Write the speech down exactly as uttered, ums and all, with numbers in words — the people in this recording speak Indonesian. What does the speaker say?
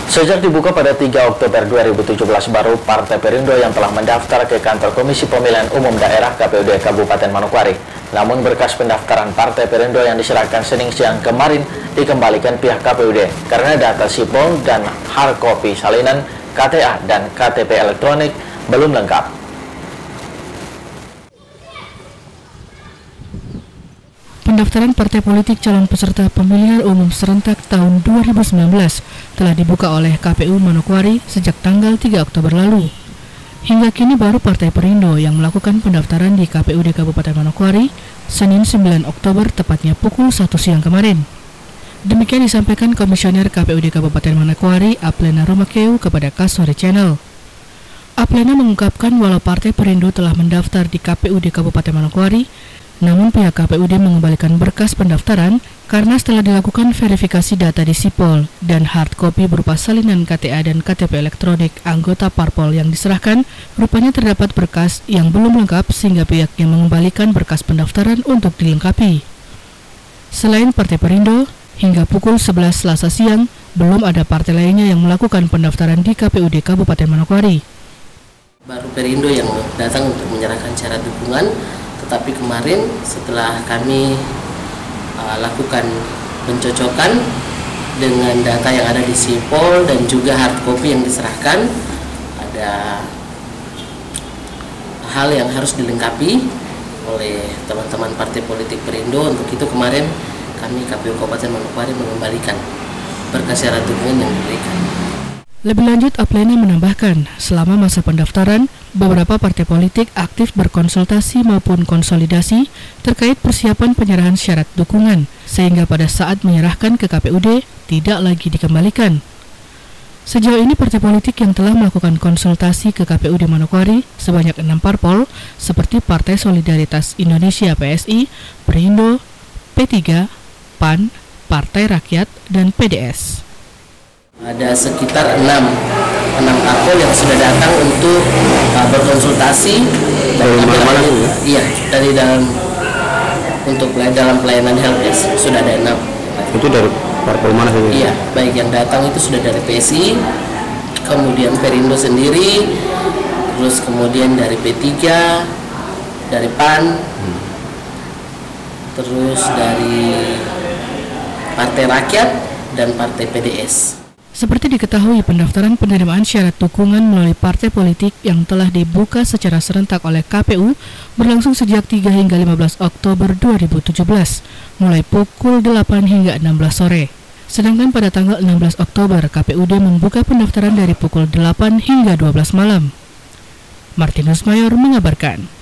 Sejak dibuka pada tiga Oktober dua ribu tujuh belas, baru Partai Perindo yang telah mendaftar ke kantor Komisi Pemilihan Umum Daerah K P U D Kabupaten Manokwari. Namun berkas pendaftaran Partai Perindo yang diserahkan Senin siang kemarin dikembalikan pihak K P U D karena data sipol dan hard copy salinan K T A dan K T P elektronik belum lengkap. Pendaftaran partai politik calon peserta pemilihan umum serentak tahun dua ribu sembilan belas telah dibuka oleh K P U Manokwari sejak tanggal tiga Oktober lalu. Hingga kini baru Partai Perindo yang melakukan pendaftaran di K P U D Kabupaten Manokwari Senin sembilan Oktober tepatnya pukul satu siang kemarin. Demikian disampaikan Komisioner K P U D Kabupaten Manokwari Aplena Romakeu kepada Kasore Channel. Aplena mengungkapkan walau Partai Perindo telah mendaftar di K P U D Kabupaten Manokwari, namun pihak K P U D mengembalikan berkas pendaftaran karena setelah dilakukan verifikasi data di sipol dan hard copy berupa salinan K T A dan K T P elektronik anggota parpol yang diserahkan, rupanya terdapat berkas yang belum lengkap sehingga pihaknya mengembalikan berkas pendaftaran untuk dilengkapi. Selain Partai Perindo, hingga pukul sebelas Selasa siang, belum ada partai lainnya yang melakukan pendaftaran di K P U D Kabupaten Manokwari. Baru Perindo yang datang untuk menyerahkan syarat dukungan. Tapi kemarin setelah kami uh, lakukan pencocokan dengan data yang ada di sipol dan juga hard copy yang diserahkan, ada hal yang harus dilengkapi oleh teman-teman partai politik Perindo. Untuk itu kemarin kami K P U Kabupaten Manokwari mengembalikan berkas syarat dukungan yang diberikan. Lebih lanjut, Aplena menambahkan, selama masa pendaftaran, beberapa partai politik aktif berkonsultasi maupun konsolidasi terkait persiapan penyerahan syarat dukungan, sehingga pada saat menyerahkan ke K P U D tidak lagi dikembalikan. Sejauh ini partai politik yang telah melakukan konsultasi ke K P U D Manokwari sebanyak enam parpol, seperti Partai Solidaritas Indonesia P S I, Perindo, P tiga, P A N, Partai Rakyat, dan P D S. Ada sekitar enam enam parpol yang sudah datang untuk uh, berkonsultasi dari mana ya? Iya, dari dalam untuk dalam pelayanan helpdesk sudah ada enam. Itu dari parpol mana sih? Iya, baik yang datang itu sudah dari P S I, kemudian Perindo sendiri, terus kemudian dari P tiga, dari P A N, hmm. terus dari Partai Rakyat dan Partai P D S. Seperti diketahui, pendaftaran penerimaan syarat dukungan melalui partai politik yang telah dibuka secara serentak oleh K P U berlangsung sejak tiga hingga lima belas Oktober dua ribu tujuh belas, mulai pukul delapan hingga enam belas sore. Sedangkan pada tanggal enam belas Oktober, K P U D membuka pendaftaran dari pukul delapan hingga dua belas malam. Martinus Mayor mengabarkan.